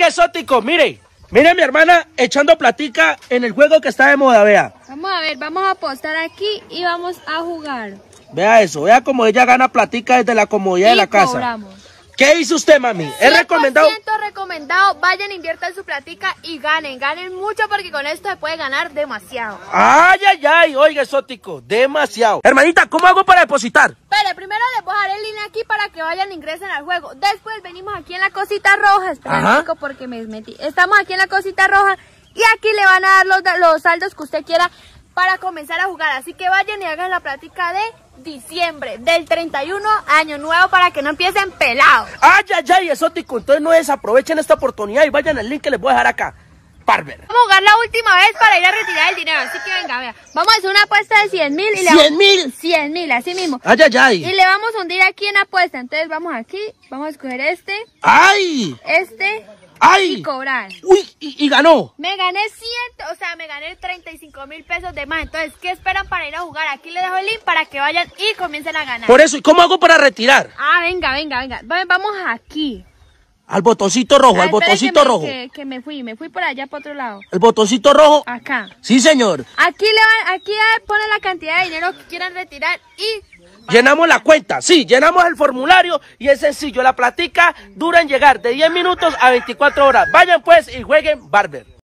Qué exótico, mire mi hermana echando platica en el juego que está de moda, vea. Vamos a ver, vamos a apostar aquí y vamos a jugar. Vea eso, vea como ella gana platica desde la comodidad de la casa. Cobramos. ¿Qué dice usted, mami? ¿Es recomendado? 100% recomendado, vayan, inviertan su platica y ganen mucho porque con esto se puede ganar demasiado. Ay, ay, ay, oiga, exótico, demasiado. Hermanita, ¿cómo hago para depositar? Pero primero les voy a dar el link aquí para que vayan e ingresen al juego. Después venimos aquí en la cosita roja, espera porque me metí. Estamos aquí en la cosita roja y aquí le van a dar los saldos que usted quiera para comenzar a jugar. Así que vayan y hagan la plática de diciembre, del 31 año nuevo para que no empiecen pelados. Ay, ay, ay, exótico. Entonces no desaprovechen esta oportunidad y vayan al link que les voy a dejar acá. Barber. Vamos a jugar la última vez para ir a retirar el dinero. Así que venga, vea. Vamos a hacer una apuesta de 100.000 y le ¿100.000? 100.000, así mismo. Ay, ay, ay. Y le vamos a hundir aquí en apuesta. Entonces vamos aquí, vamos a escoger este, ¡Ay! ¡Ay! y cobrar. ¡Uy! Y ganó. Me gané me gané 35.000 pesos de más. Entonces, ¿qué esperan para ir a jugar? Aquí les dejo el link para que vayan y comiencen a ganar. Por eso, ¿y cómo hago para retirar? Venga. Vamos aquí. Al botoncito rojo, al botoncito rojo. Que me fui por allá para otro lado. El botoncito rojo. Acá. Sí, señor. Aquí ponen la cantidad de dinero que quieran retirar y llenamos la cuenta, sí, llenamos el formulario y es sencillo. La platica dura en llegar de 10 minutos a 24 horas. Vayan pues y jueguen Barber.